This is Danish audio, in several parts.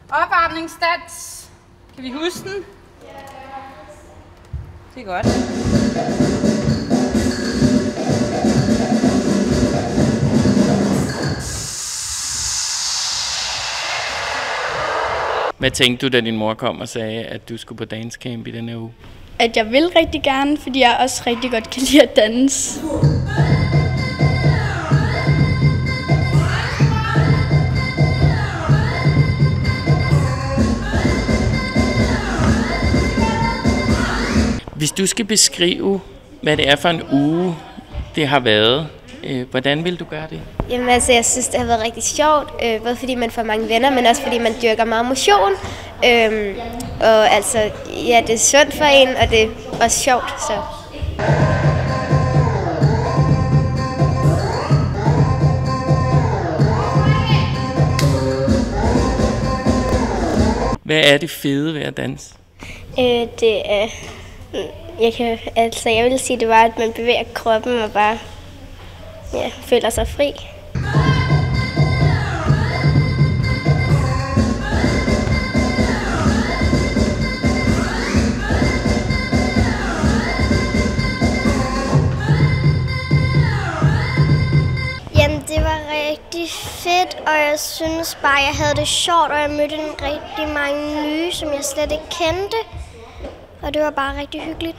Opvarmningsdans. Kan vi huske den? Det er godt. Hvad tænkte du, da din mor kom og sagde, at du skulle på dancecamp i denne uge? At jeg vil rigtig gerne, fordi jeg også rigtig godt kan lide at danse. Hvis du skal beskrive, hvad det er for en uge, det har været, hvordan vil du gøre det? Jamen altså, jeg synes, det har været rigtig sjovt, både fordi man får mange venner, men også fordi man dyrker meget motion. Og altså, ja, det er sundt for en, og det er også sjovt, så... Hvad er det fede ved at danse? Det er... Jeg vil sige, det var, at man bevæger kroppen og bare føler sig fri. Jamen, det var rigtig fedt, og jeg synes bare, jeg havde det sjovt, og jeg mødte rigtig mange nye, som jeg slet ikke kendte. Og det var bare rigtig hyggeligt.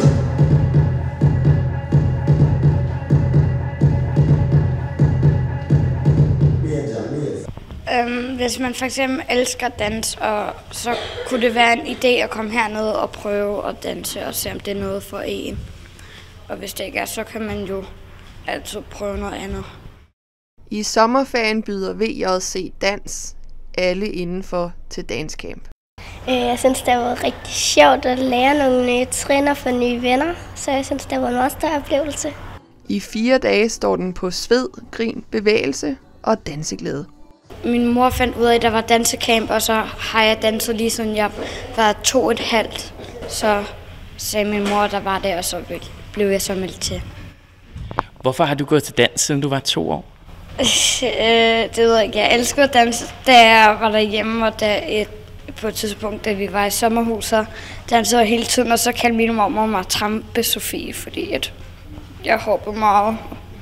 Hvis man for eksempel elsker dans, og så kunne det være en idé at komme herned og prøve at danse og se, om det er noget for en. Og hvis det ikke er, så kan man jo altid prøve noget andet. I sommerferien byder VJC Dans alle indenfor til dancecamp. Jeg synes, det har været rigtig sjovt at lære nogle nye trin og få nye venner, så jeg synes, det var en meget større oplevelse. I 4 dage står den på sved, grin, bevægelse og danseglæde. Min mor fandt ud af, at der var dansecamp, og så har jeg danset lige siden jeg var 2,5. Så sagde min mor, der var det, og så blev jeg så meldt til. Hvorfor har du gået til dans, siden du var 2 år? Det ved jeg ikke. Jeg elsker at danse, da jeg var derhjemme, og på et tidspunkt, da vi var i sommerhus, så dansede jeg hele tiden, og så kaldte min mor mig Trampe Sofie, fordi jeg hoppede meget.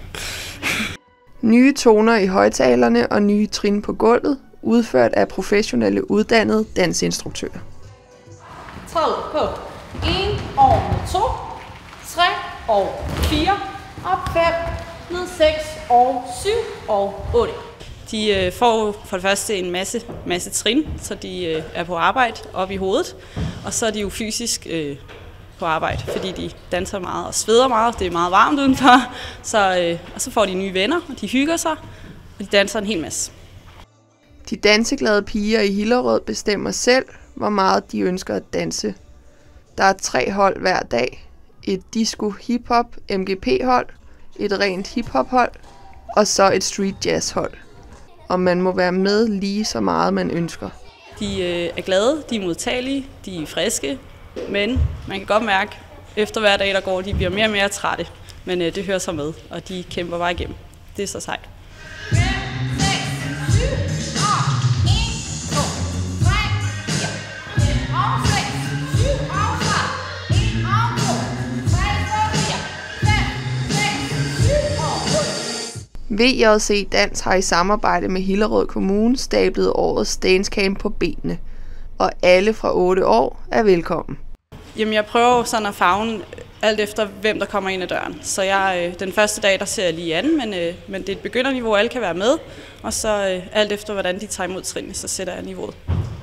Nye toner i højtalerne og nye trin på gulvet, udført af professionelle uddannede dansinstruktører. Træd på 1 og med 2, 3 og 4, op 5, ned 6 og 7 og 8. De får for det første en masse trin, så de er på arbejde op i hovedet, og så er de jo fysisk på arbejde, fordi de danser meget og sveder meget. Det er meget varmt udenfor, og så får de nye venner, og de hygger sig, og de danser en hel masse. De danseglade piger i Hillerød bestemmer selv, hvor meget de ønsker at danse. Der er 3 hold hver dag. Et disco hip-hop MGP-hold, et rent hip-hop-hold, og så et street jazz-hold. Og man må være med lige så meget, man ønsker. De er glade, de er modtagelige, de er friske, men man kan godt mærke, efter hver dag, der går, de bliver mere og mere trætte. Men det hører sig med, og de kæmper bare igennem. Det er så sejt. 5, 6, 7, 8, 1, 2, 3, 4, 5 og 6, 7 og 1 og 2, 3 og 4, 5, 6, 7 og 8. VJC Dans har i samarbejde med Hillerød Kommune stablet årets dancecamp på benene. Og alle fra 8 år er velkommen. Jamen, jeg prøver sådan at favne alt efter, hvem der kommer ind ad døren. Så den første dag, der ser jeg lige an, men det er et begynderniveau, alle kan være med. Og så alt efter, hvordan de tager imod trinene, så sætter jeg niveauet.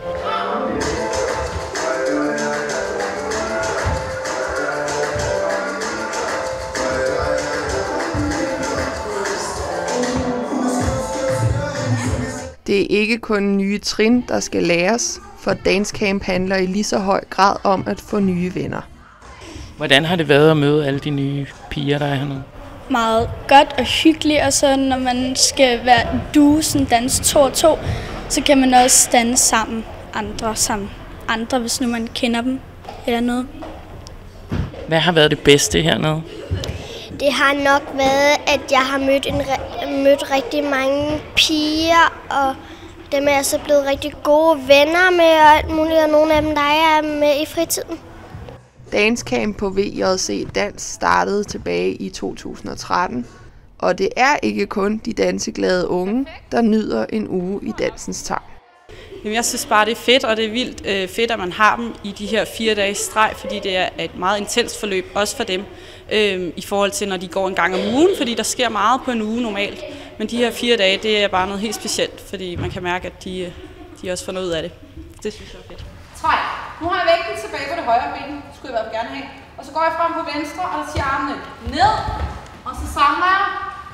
Det er ikke kun nye trin, der skal læres, for dancecamp handler i lige så høj grad om at få nye venner. Hvordan har det været at møde alle de nye piger, der er hernede? Meget godt og hyggeligt, og så når man skal være en duo, sådan danse 2 og 2, så kan man også danse sammen andre, hvis nu man kender dem eller noget. Hvad har været det bedste hernede? Det har nok været, at jeg har mødt rigtig mange piger, og Dem er jeg så blevet rigtig gode venner med, og alt muligt, og nogle af dem, der er med i fritiden. Dancecamp på VJC Dans startede tilbage i 2013, og det er ikke kun de danseglade unge, der nyder en uge i dansens tegn. Jamen, jeg synes bare, det er fedt, og det er vildt fedt, at man har dem i de her 4 dages streg, fordi det er et meget intenst forløb, også for dem, i forhold til, når de går en gang om ugen, fordi der sker meget på en uge normalt. Men de her 4 dage, det er bare noget helt specielt, fordi man kan mærke, at de også får noget ud af det. Det synes jeg er fedt. 3. Nu har jeg vægten tilbage på det højre ben, det skulle jeg i hvert fald gerne have. Og så går jeg frem på venstre, og der siger armene ned, og så samler jeg.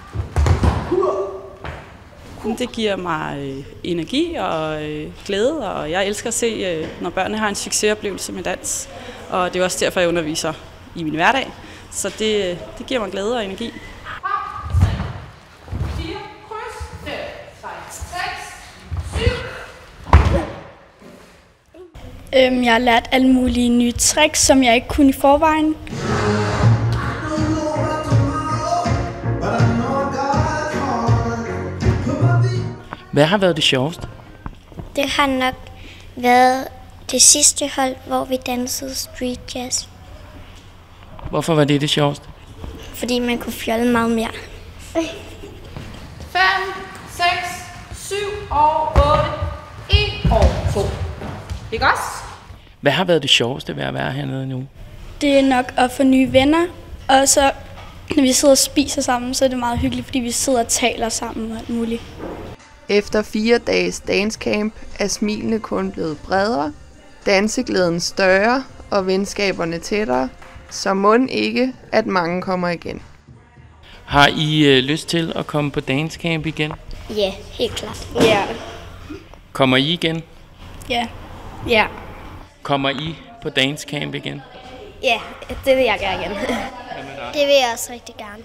Det giver mig energi og glæde, og jeg elsker at se, når børnene har en succesoplevelse med dans. Og det er også derfor, jeg underviser i min hverdag. Så det giver mig glæde og energi. 4, kryds, 5, 6, 7. Jeg har lært alle mulige nye tricks, som jeg ikke kunne i forvejen. Hvad har været det sjoveste? Det har nok været det sidste hold, hvor vi dansede street jazz. Hvorfor var det sjoveste? Fordi man kunne fjolle meget mere. 5, 6, 7 og 8. 1 og 2. Ikke også? Hvad har været det sjoveste ved at være hernede nu? Det er nok at få nye venner, og så når vi sidder og spiser sammen, så er det meget hyggeligt, fordi vi sidder og taler sammen og alt muligt. Efter 4 dages dancecamp er smilene kun blevet bredere, danseglæden større og venskaberne tættere, så mon ikke, at mange kommer igen. Har I lyst til at komme på dancecamp igen? Ja, helt klart. Ja. Kommer I igen? Ja. Ja. Kommer I på dancecamp igen? Ja, det vil jeg gerne igen. Det vil jeg også rigtig gerne.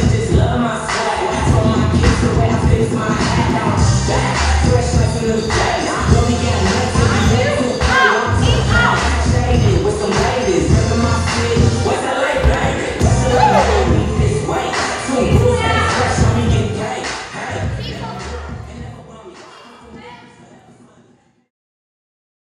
Fresh like a little